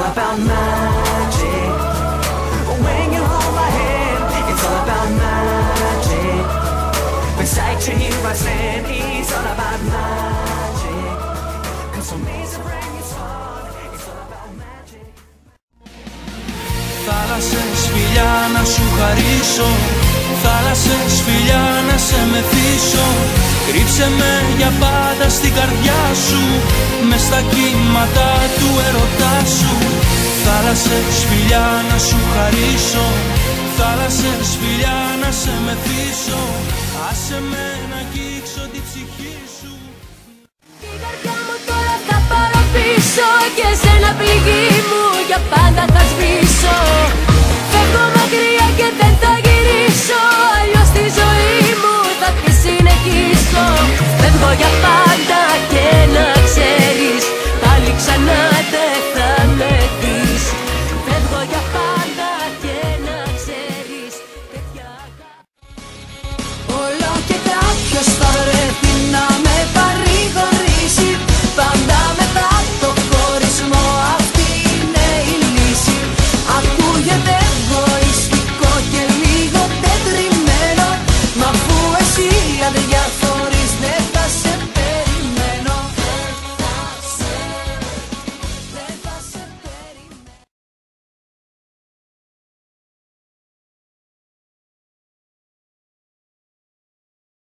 all about magic. When you hold my hand, it's all about magic. Beside you I stand, it's all about magic. Cause for me it's a brand new song, it's all about magic. Θάλασσες φιλιά να σου χαρίσω, θάλασσες φιλιά να σε μεθύσω. Κρύψε με για πάντα στην καρδιά σου, μες στα κύματα του ερωτά σου. Θάλασσες φιλιά να σου χαρίσω, θάλασσες φιλιά να σε μεθύσω. Άσε με να αγγίξω την ψυχή σου. Την καρδιά μου τώρα θα πάρω πίσω και σε ένα πληγή.